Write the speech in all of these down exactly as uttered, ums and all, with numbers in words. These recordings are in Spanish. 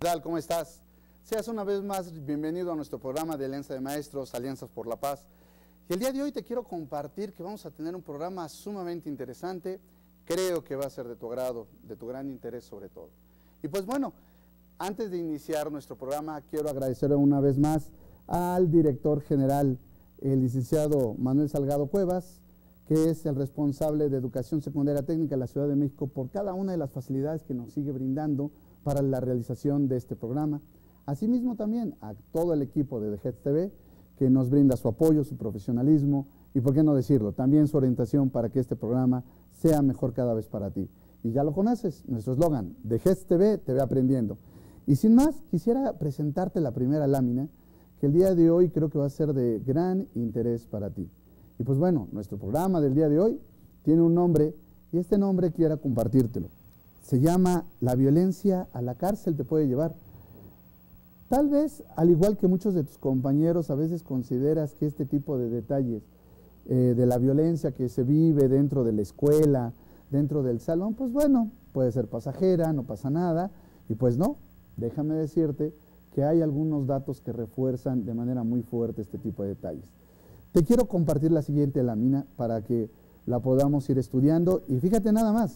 ¿Qué tal? ¿Cómo estás? Seas una vez más bienvenido a nuestro programa de Alianza de Maestros, Alianzas por la Paz. Y el día de hoy te quiero compartir que vamos a tener un programa sumamente interesante. Creo que va a ser de tu agrado, de tu gran interés sobre todo. Y pues bueno, antes de iniciar nuestro programa, quiero agradecer una vez más al director general, el licenciado Manuel Salgado Cuevas, que es el responsable de Educación Secundaria Técnica en la Ciudad de México, por cada una de las facilidades que nos sigue brindando para la realización de este programa. Asimismo también a todo el equipo de The Heads T V, que nos brinda su apoyo, su profesionalismo y, por qué no decirlo, también su orientación para que este programa sea mejor cada vez para ti. Y ya lo conoces, nuestro eslogan, The Heads T V, te ve aprendiendo. Y sin más, quisiera presentarte la primera lámina, que el día de hoy creo que va a ser de gran interés para ti. Y pues bueno, nuestro programa del día de hoy tiene un nombre, y este nombre quiero compartírtelo. Se llama La violencia a la cárcel te puede llevar. Tal vez, al igual que muchos de tus compañeros, a veces consideras que este tipo de detalles eh, de la violencia que se vive dentro de la escuela, dentro del salón, pues bueno, puede ser pasajera, no pasa nada, y pues no, déjame decirte que hay algunos datos que refuerzan de manera muy fuerte este tipo de detalles. Te quiero compartir la siguiente lámina para que la podamos ir estudiando, y fíjate nada más.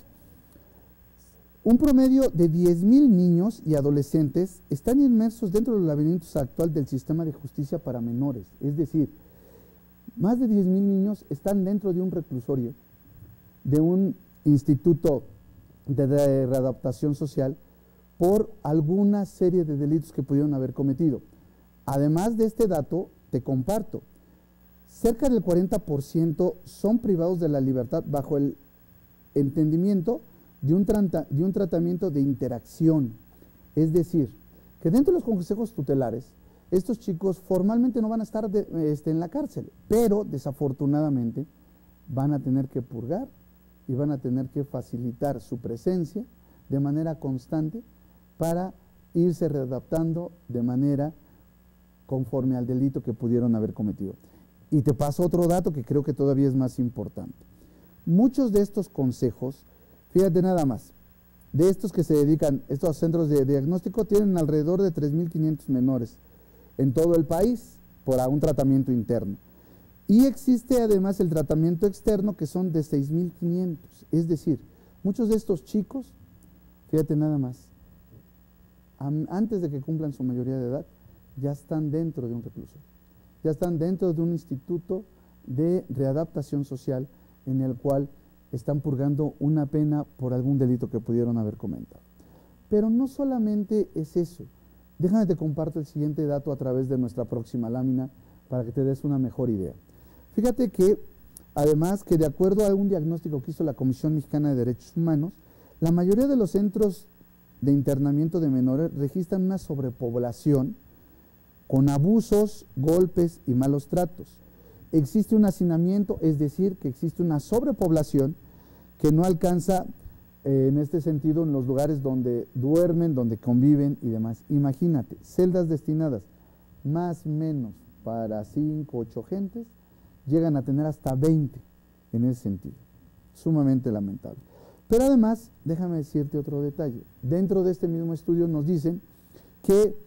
Un promedio de diez mil niños y adolescentes están inmersos dentro de los laberintos actual del sistema de justicia para menores. Es decir, más de diez mil niños están dentro de un reclusorio, de un instituto de, de readaptación social, por alguna serie de delitos que pudieron haber cometido. Además de este dato, te comparto, cerca del cuarenta por ciento son privados de la libertad bajo el entendimiento de un, de un tratamiento de interacción. Es decir, que dentro de los consejos tutelares, estos chicos formalmente no van a estar de, este, en la cárcel, pero desafortunadamente van a tener que purgar y van a tener que facilitar su presencia de manera constante para irse readaptando de manera conforme al delito que pudieron haber cometido. Y te paso otro dato que creo que todavía es más importante. Muchos de estos consejos, fíjate nada más, de estos que se dedican, estos centros de diagnóstico tienen alrededor de tres mil quinientos menores en todo el país por un tratamiento interno. Y existe además el tratamiento externo, que son de seis mil quinientos. Es decir, muchos de estos chicos, fíjate nada más, antes de que cumplan su mayoría de edad, ya están dentro de un reclusorio, ya están dentro de un instituto de readaptación social en el cual están purgando una pena por algún delito que pudieron haber cometido. Pero no solamente es eso. Déjame te comparto el siguiente dato a través de nuestra próxima lámina para que te des una mejor idea. Fíjate que, además, que de acuerdo a un diagnóstico que hizo la Comisión Mexicana de Derechos Humanos, la mayoría de los centros de internamiento de menores registran una sobrepoblación con abusos, golpes y malos tratos. Existe un hacinamiento, es decir, que existe una sobrepoblación que no alcanza, eh, en este sentido, en los lugares donde duermen, donde conviven y demás. Imagínate, celdas destinadas más o menos para cinco, ocho gentes, llegan a tener hasta veinte en ese sentido. Sumamente lamentable. Pero además, déjame decirte otro detalle. Dentro de este mismo estudio nos dicen que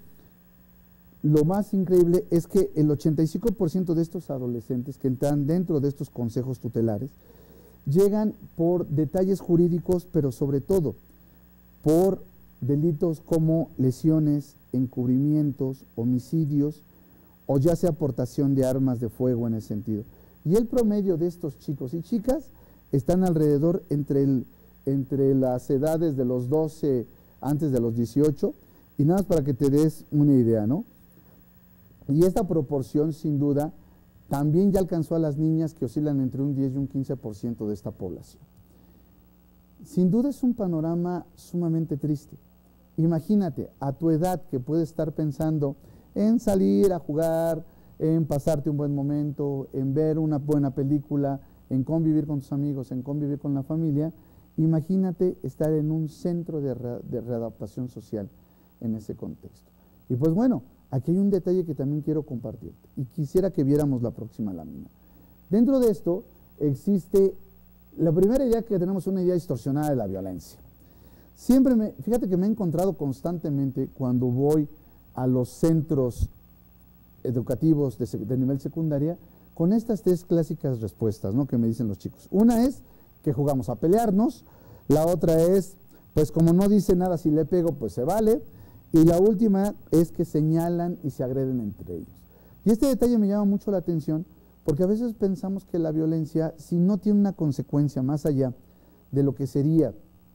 lo más increíble es que el ochenta y cinco por ciento de estos adolescentes que entran dentro de estos consejos tutelares llegan por detalles jurídicos, pero sobre todo por delitos como lesiones, encubrimientos, homicidios, o ya sea aportación de armas de fuego en ese sentido. Y el promedio de estos chicos y chicas están alrededor entre, el, entre las edades de los doce antes de los dieciocho, y nada más para que te des una idea, ¿no? Y esta proporción, sin duda, también ya alcanzó a las niñas, que oscilan entre un diez y un quince por ciento de esta población. Sin duda es un panorama sumamente triste. Imagínate, a tu edad, que puedes estar pensando en salir a jugar, en pasarte un buen momento, en ver una buena película, en convivir con tus amigos, en convivir con la familia, imagínate estar en un centro de, re de readaptación social en ese contexto. Y pues bueno, aquí hay un detalle que también quiero compartirte y quisiera que viéramos la próxima lámina. Dentro de esto existe la primera idea, que tenemos una idea distorsionada de la violencia. Siempre me, fíjate que me he encontrado constantemente cuando voy a los centros educativos de, de nivel secundaria con estas tres clásicas respuestas, ¿no?, que me dicen los chicos. Una es que jugamos a pelearnos, la otra es, pues como no dice nada si le pego, pues se vale, y la última es que señalan y se agreden entre ellos. Y este detalle me llama mucho la atención porque a veces pensamos que la violencia, si no tiene una consecuencia más allá de lo que sería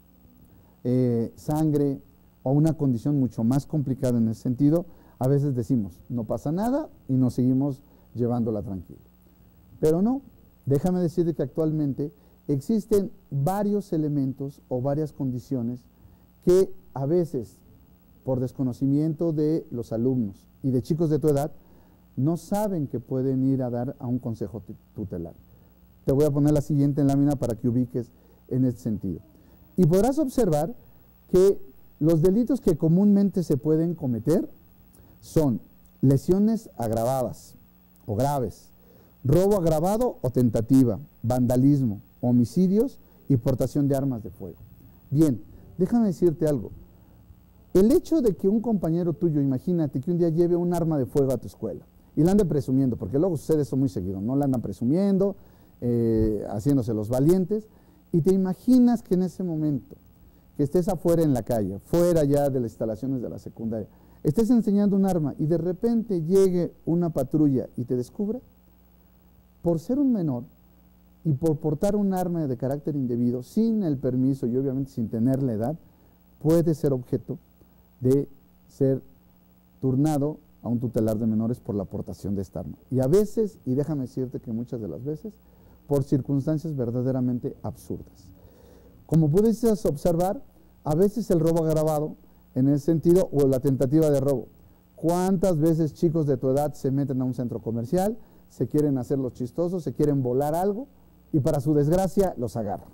eh, sangre o una condición mucho más complicada en ese sentido, a veces decimos, no pasa nada y nos seguimos llevándola tranquila. Pero no, déjame decirte que actualmente existen varios elementos o varias condiciones que a veces, por desconocimiento de los alumnos y de chicos de tu edad, no saben que pueden ir a dar a un consejo tutelar. Te voy a poner la siguiente lámina para que ubiques en este sentido. Y podrás observar que los delitos que comúnmente se pueden cometer son lesiones agravadas o graves, robo agravado o tentativa, vandalismo, homicidios y portación de armas de fuego. Bien, déjame decirte algo. El hecho de que un compañero tuyo, imagínate que un día lleve un arma de fuego a tu escuela y la ande presumiendo, porque luego sucede eso muy seguido, no la andan presumiendo, eh, haciéndose los valientes, y te imaginas que en ese momento, que estés afuera en la calle, fuera ya de las instalaciones de la secundaria, estés enseñando un arma y de repente llegue una patrulla y te descubra, por ser un menor y por portar un arma de carácter indebido, sin el permiso y obviamente sin tener la edad, puede ser objeto de ser turnado a un tutelar de menores por la aportación de esta arma. Y a veces, y déjame decirte que muchas de las veces, por circunstancias verdaderamente absurdas. Como puedes observar, a veces el robo agravado, en ese sentido, o la tentativa de robo. ¿Cuántas veces chicos de tu edad se meten a un centro comercial, se quieren hacer los chistosos, se quieren volar algo, y para su desgracia los agarran?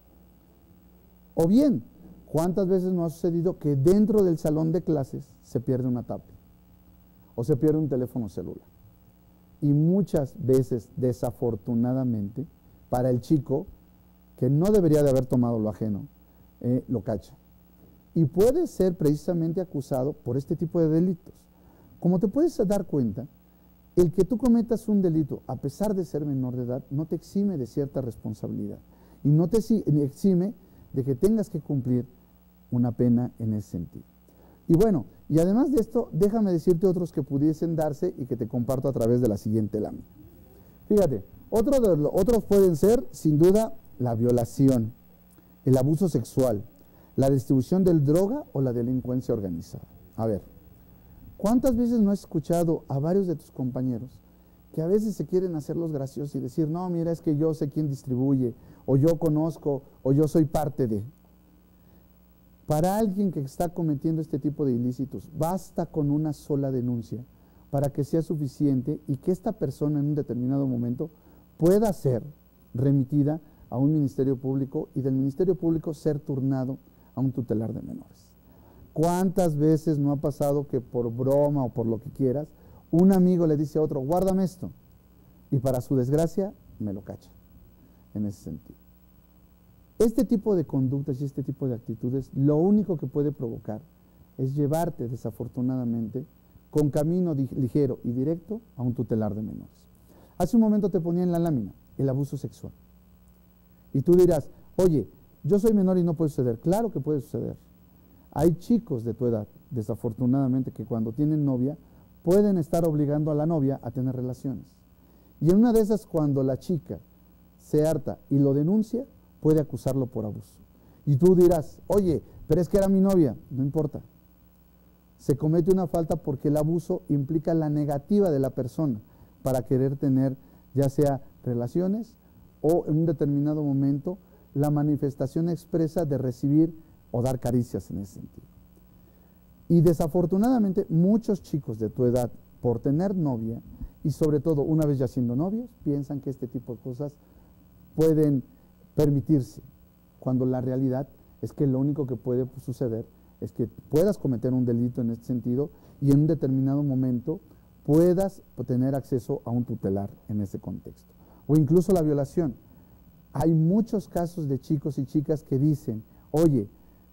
O bien, ¿cuántas veces no ha sucedido que dentro del salón de clases se pierde una tablet o se pierde un teléfono celular? Y muchas veces, desafortunadamente, para el chico, que no debería de haber tomado lo ajeno, eh, lo cacha. Y puede ser precisamente acusado por este tipo de delitos. Como te puedes dar cuenta, el que tú cometas un delito, a pesar de ser menor de edad, no te exime de cierta responsabilidad. Y no te exime de que tengas que cumplir una pena en ese sentido. Y bueno, y además de esto, déjame decirte otros que pudiesen darse y que te comparto a través de la siguiente lámina. Fíjate, otro de lo, otros pueden ser, sin duda, la violación, el abuso sexual, la distribución de droga o la delincuencia organizada. A ver, ¿cuántas veces no has escuchado a varios de tus compañeros que a veces se quieren hacer los graciosos y decir, no, mira, es que yo sé quién distribuye, o yo conozco, o yo soy parte de? Para alguien que está cometiendo este tipo de ilícitos, basta con una sola denuncia para que sea suficiente y que esta persona en un determinado momento pueda ser remitida a un ministerio público y del ministerio público ser turnado a un tutelar de menores. ¿Cuántas veces no ha pasado que por broma o por lo que quieras, un amigo le dice a otro, guárdame esto, y para su desgracia me lo cacha en ese sentido? Este tipo de conductas y este tipo de actitudes, lo único que puede provocar es llevarte, desafortunadamente, con camino ligero y directo a un tutelar de menores. Hace un momento te ponía en la lámina el abuso sexual. Y tú dirás, oye, yo soy menor y no puede suceder. Claro que puede suceder. Hay chicos de tu edad, desafortunadamente, que cuando tienen novia, pueden estar obligando a la novia a tener relaciones. Y en una de esas, cuando la chica se harta y lo denuncia, puede acusarlo por abuso. Y tú dirás, oye, pero es que era mi novia. No importa. Se comete una falta porque el abuso implica la negativa de la persona para querer tener ya sea relaciones o en un determinado momento la manifestación expresa de recibir o dar caricias en ese sentido. Y desafortunadamente muchos chicos de tu edad, por tener novia y sobre todo una vez ya siendo novios, piensan que este tipo de cosas pueden permitirse, cuando la realidad es que lo único que puede suceder es que puedas cometer un delito en este sentido y en un determinado momento puedas tener acceso a un tutelar en ese contexto. O incluso la violación. Hay muchos casos de chicos y chicas que dicen, oye,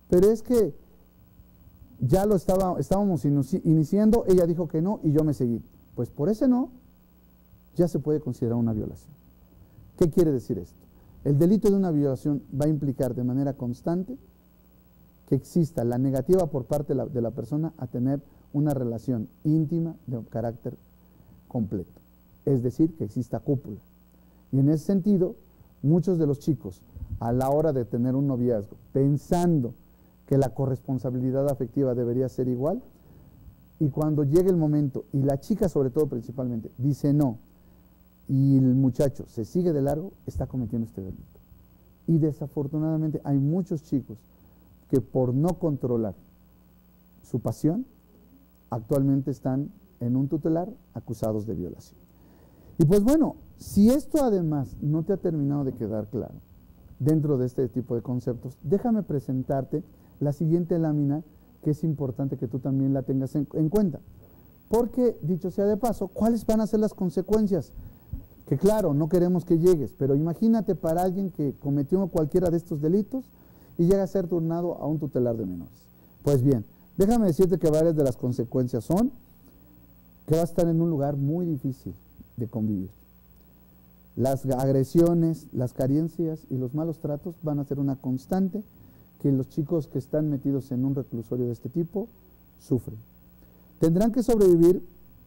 pero es que ya lo estaba, estábamos iniciando, ella dijo que no y yo me seguí. Pues por ese no, ya se puede considerar una violación. ¿Qué quiere decir esto? El delito de una violación va a implicar de manera constante que exista la negativa por parte de la, de la persona a tener una relación íntima de carácter completo. Es decir, que exista cópula. Y en ese sentido, muchos de los chicos, a la hora de tener un noviazgo, pensando que la corresponsabilidad afectiva debería ser igual, y cuando llegue el momento, y la chica sobre todo principalmente, dice no, y el muchacho se sigue de largo, está cometiendo este delito. Y desafortunadamente hay muchos chicos que por no controlar su pasión, actualmente están en un tutelar acusados de violación. Y pues bueno, si esto además no te ha terminado de quedar claro dentro de este tipo de conceptos, déjame presentarte la siguiente lámina, que es importante que tú también la tengas en, en cuenta. Porque, dicho sea de paso, ¿cuáles van a ser las consecuencias? Que claro, no queremos que llegues, pero imagínate para alguien que cometió cualquiera de estos delitos y llega a ser turnado a un tutelar de menores. Pues bien, déjame decirte que varias de las consecuencias son que va a estar en un lugar muy difícil de convivir. Las agresiones, las carencias y los malos tratos van a ser una constante que los chicos que están metidos en un reclusorio de este tipo sufren. Tendrán que sobrevivir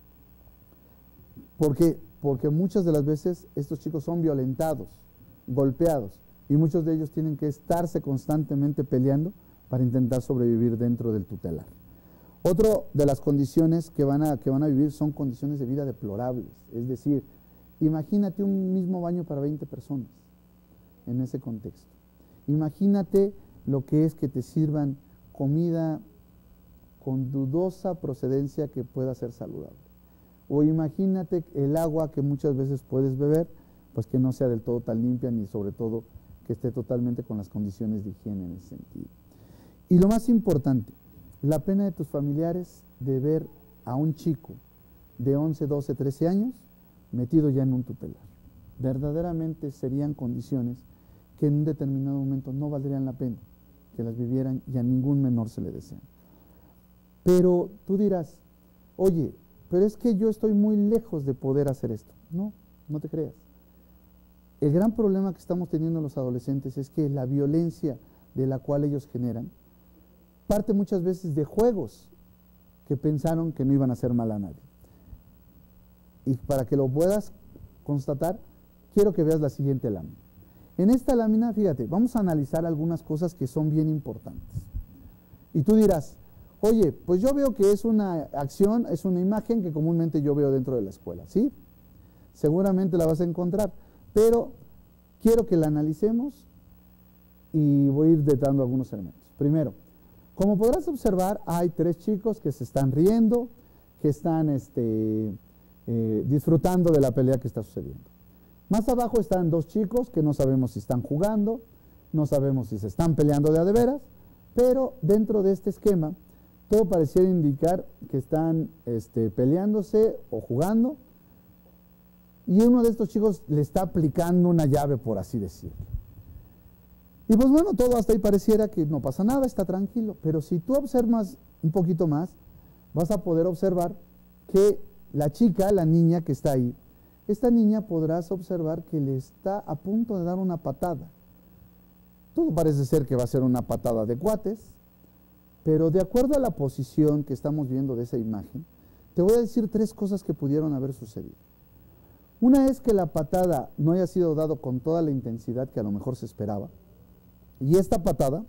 porque, porque muchas de las veces estos chicos son violentados, golpeados, y muchos de ellos tienen que estarse constantemente peleando para intentar sobrevivir dentro del tutelar. Otra de las condiciones que van, a, que van a vivir son condiciones de vida deplorables, es decir, imagínate un mismo baño para veinte personas en ese contexto. Imagínate lo que es que te sirvan comida con dudosa procedencia que pueda ser saludable. O imagínate el agua que muchas veces puedes beber, pues que no sea del todo tan limpia ni sobre todo que esté totalmente con las condiciones de higiene en ese sentido. Y lo más importante, la pena de tus familiares de ver a un chico de once, doce, trece años metido ya en un tutelar. Verdaderamente serían condiciones que en un determinado momento no valdrían la pena que las vivieran y a ningún menor se le desean. Pero tú dirás, oye, pero es que yo estoy muy lejos de poder hacer esto. No, no te creas. El gran problema que estamos teniendo los adolescentes es que la violencia de la cual ellos generan parte muchas veces de juegos que pensaron que no iban a hacer mal a nadie. Y para que lo puedas constatar, quiero que veas la siguiente lámina. En esta lámina, fíjate, vamos a analizar algunas cosas que son bien importantes. Y tú dirás, oye, pues yo veo que es una acción, es una imagen que comúnmente yo veo dentro de la escuela, ¿sí? Seguramente la vas a encontrar, pero quiero que la analicemos y voy a ir detallando algunos elementos. Primero, como podrás observar, hay tres chicos que se están riendo, que están este, eh, disfrutando de la pelea que está sucediendo. Más abajo están dos chicos que no sabemos si están jugando, no sabemos si se están peleando de a de veras, pero dentro de este esquema todo pareciera indicar que están este, peleándose o jugando, y uno de estos chicos le está aplicando una llave, por así decirlo. Y pues bueno, todo hasta ahí pareciera que no pasa nada, está tranquilo, pero si tú observas un poquito más, vas a poder observar que la chica, la niña que está ahí, esta niña podrás observar que le está a punto de dar una patada. Todo parece ser que va a ser una patada de cuates, pero de acuerdo a la posición que estamos viendo de esa imagen, te voy a decir tres cosas que pudieron haber sucedido. Una es que la patada no haya sido dado con toda la intensidad que a lo mejor se esperaba, y esta patada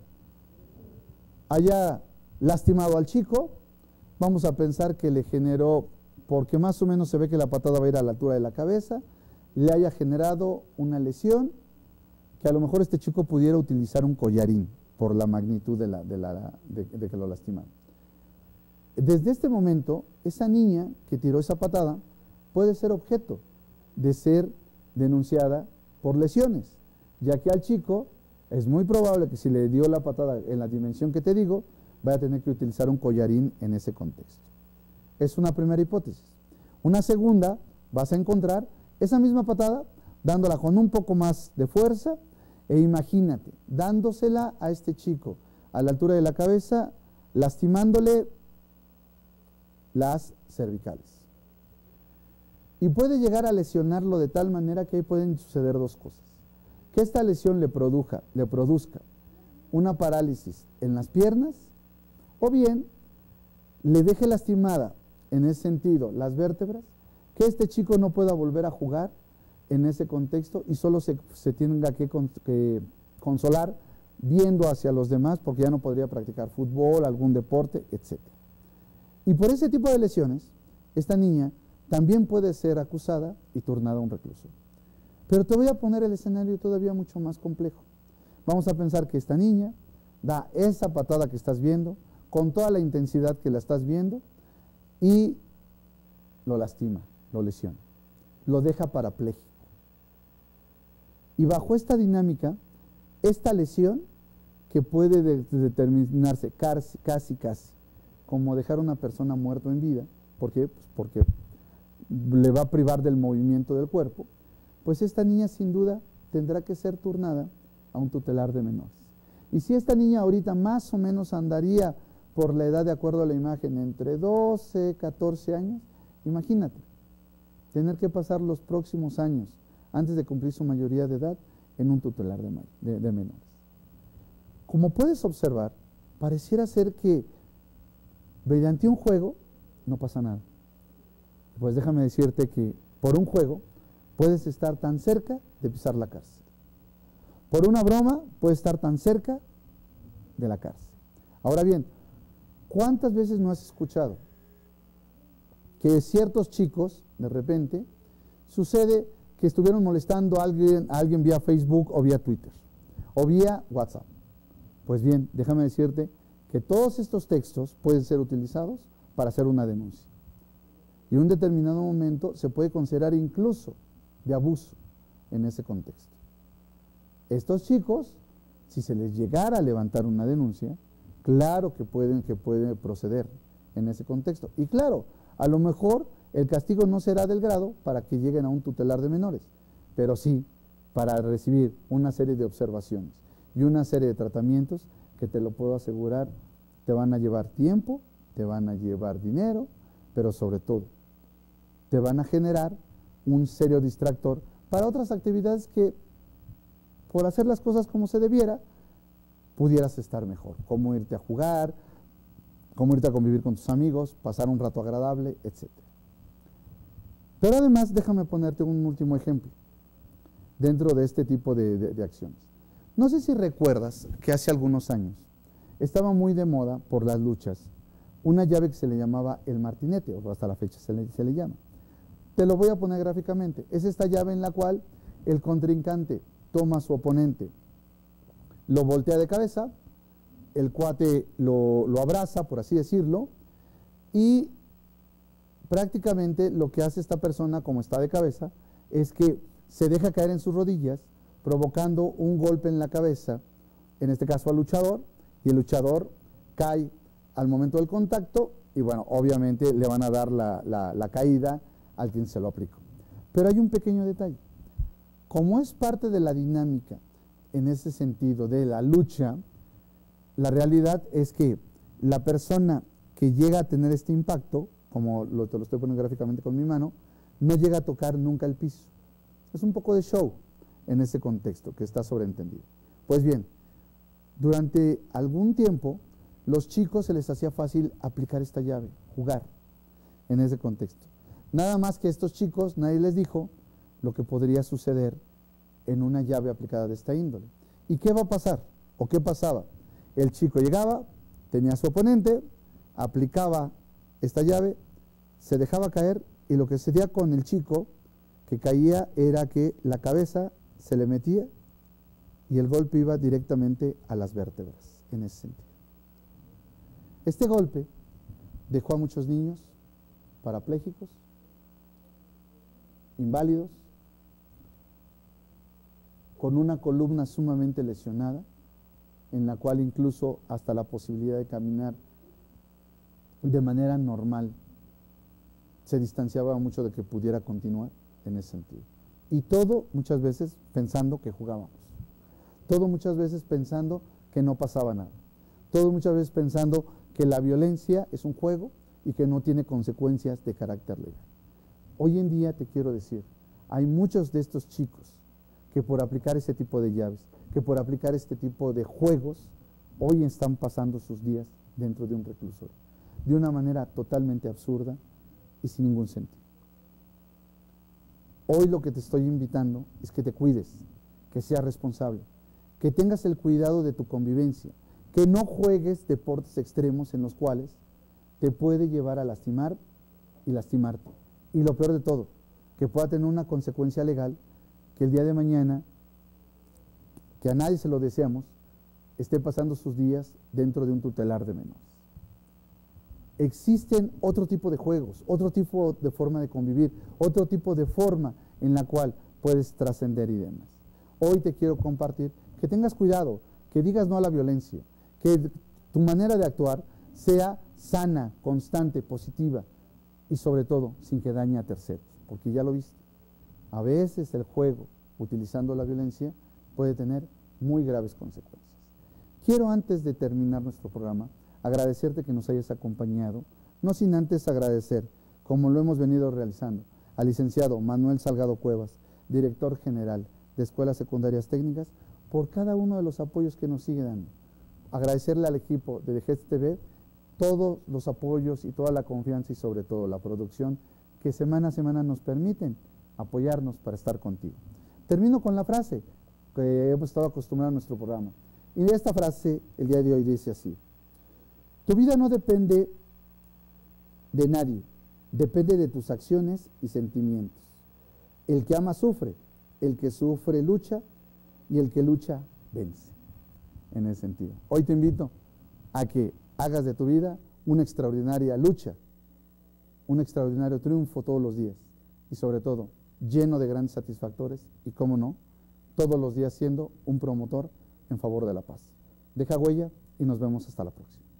haya lastimado al chico. Vamos a pensar que le generó, porque más o menos se ve que la patada va a ir a la altura de la cabeza, le haya generado una lesión, que a lo mejor este chico pudiera utilizar un collarín por la magnitud de, la, de, la, de, de que lo lastimaron. Desde este momento, esa niña que tiró esa patada puede ser objeto de ser denunciada por lesiones, ya que al chico es muy probable que si le dio la patada en la dimensión que te digo, vaya a tener que utilizar un collarín en ese contexto. Es una primera hipótesis. Una segunda, vas a encontrar esa misma patada dándola con un poco más de fuerza, e imagínate, dándosela a este chico a la altura de la cabeza, lastimándole las cervicales. Y puede llegar a lesionarlo de tal manera que ahí pueden suceder dos cosas. Que esta lesión le produzca, le produzca una parálisis en las piernas, o bien le deje lastimada en ese sentido las vértebras, que este chico no pueda volver a jugar en ese contexto y solo se, se tenga que, con, que consolar viendo hacia los demás porque ya no podría practicar fútbol, algún deporte, etcétera. Y por ese tipo de lesiones, esta niña también puede ser acusada y turnada a un recluso. Pero te voy a poner el escenario todavía mucho más complejo. Vamos a pensar que esta niña da esa patada que estás viendo, con toda la intensidad que la estás viendo, y lo lastima, lo lesiona, lo deja parapléjico. Y bajo esta dinámica, esta lesión, que puede de, de determinarse casi, casi, casi, como dejar a una persona muerta en vida, ¿por qué? Pues porque le va a privar del movimiento del cuerpo, pues esta niña sin duda tendrá que ser turnada a un tutelar de menores. Y si esta niña ahorita más o menos andaría por la edad, de acuerdo a la imagen, entre doce, catorce años, imagínate, tener que pasar los próximos años, antes de cumplir su mayoría de edad, en un tutelar de, de, de menores. Como puedes observar, pareciera ser que mediante un juego no pasa nada. Pues déjame decirte que por un juego puedes estar tan cerca de pisar la cárcel. Por una broma puedes estar tan cerca de la cárcel. Ahora bien, ¿cuántas veces no has escuchado que ciertos chicos, de repente, sucede que estuvieron molestando a alguien, a alguien vía Facebook o vía Twitter o vía WhatsApp? Pues bien, déjame decirte que todos estos textos pueden ser utilizados para hacer una denuncia. Y en un determinado momento se puede considerar incluso de abuso en ese contexto. Estos chicos, si se les llegara a levantar una denuncia, claro que pueden, que pueden proceder en ese contexto. Y claro, a lo mejor el castigo no será del grado para que lleguen a un tutelar de menores, pero sí para recibir una serie de observaciones y una serie de tratamientos que, te lo puedo asegurar, te van a llevar tiempo, te van a llevar dinero, pero sobre todo te van a generar un serio distractor para otras actividades que, por hacer las cosas como se debiera, pudieras estar mejor, como irte a jugar, como irte a convivir con tus amigos, pasar un rato agradable, etcétera. Pero además, déjame ponerte un último ejemplo dentro de este tipo de, de, de acciones. No sé si recuerdas que hace algunos años estaba muy de moda por las luchas una llave que se le llamaba el martinete, o hasta la fecha se le, se le llama. Te lo voy a poner gráficamente. Es esta llave en la cual el contrincante toma a su oponente, lo voltea de cabeza, el cuate lo, lo abraza, por así decirlo, y prácticamente lo que hace esta persona, como está de cabeza, es que se deja caer en sus rodillas, provocando un golpe en la cabeza, en este caso al luchador, y el luchador cae al momento del contacto, y bueno, obviamente le van a dar la, la, la caída al quien se lo aplicó. Pero hay un pequeño detalle. Como es parte de la dinámica, en ese sentido, de la lucha, la realidad es que la persona que llega a tener este impacto, como lo, te lo estoy poniendo gráficamente con mi mano, no llega a tocar nunca el piso. Es un poco de show en ese contexto que está sobreentendido. Pues bien, durante algún tiempo, los chicos se les hacía fácil aplicar esta llave, jugar en ese contexto. Nada más que estos chicos, nadie les dijo lo que podría suceder en una llave aplicada de esta índole. ¿Y qué va a pasar? ¿O qué pasaba? El chico llegaba, tenía a su oponente, aplicaba esta llave, se dejaba caer, y lo que sucedía con el chico que caía era que la cabeza se le metía y el golpe iba directamente a las vértebras, en ese sentido. Este golpe dejó a muchos niños parapléjicos, inválidos, con una columna sumamente lesionada, en la cual incluso hasta la posibilidad de caminar de manera normal se distanciaba mucho de que pudiera continuar en ese sentido. Y todo muchas veces pensando que jugábamos, todo muchas veces pensando que no pasaba nada, Todos muchas veces pensando que la violencia es un juego y que no tiene consecuencias de carácter legal. Hoy en día te quiero decir, hay muchos de estos chicos que por aplicar ese tipo de llaves, que por aplicar este tipo de juegos, hoy están pasando sus días dentro de un reclusorio, de una manera totalmente absurda y sin ningún sentido. Hoy lo que te estoy invitando es que te cuides, que seas responsable, que tengas el cuidado de tu convivencia, que no juegues deportes extremos en los cuales te puede llevar a lastimar y lastimarte. Y lo peor de todo, que pueda tener una consecuencia legal, que el día de mañana, que a nadie se lo deseamos, esté pasando sus días dentro de un tutelar de menores. Existen otro tipo de juegos, otro tipo de forma de convivir, otro tipo de forma en la cual puedes trascender y demás. Hoy te quiero compartir que tengas cuidado, que digas no a la violencia, que tu manera de actuar sea sana, constante, positiva y sobre todo sin que dañe a terceros, porque ya lo viste. A veces el juego, utilizando la violencia, puede tener muy graves consecuencias. Quiero, antes de terminar nuestro programa, agradecerte que nos hayas acompañado, no sin antes agradecer, como lo hemos venido realizando, al licenciado Manuel Salgado Cuevas, director general de Escuelas Secundarias Técnicas, por cada uno de los apoyos que nos sigue dando. Agradecerle al equipo de D G E S T V todos los apoyos y toda la confianza y sobre todo la producción que semana a semana nos permiten apoyarnos para estar contigo. Termino con la frase que hemos estado acostumbrados a nuestro programa. Y esta frase el día de hoy dice así: tu vida no depende de nadie, depende de tus acciones y sentimientos. El que ama sufre, el que sufre lucha y el que lucha vence. En ese sentido, hoy te invito a que hagas de tu vida una extraordinaria lucha, un extraordinario triunfo todos los días y sobre todo lleno de grandes satisfactores y, cómo no, todos los días siendo un promotor en favor de la paz. Deja huella y nos vemos hasta la próxima.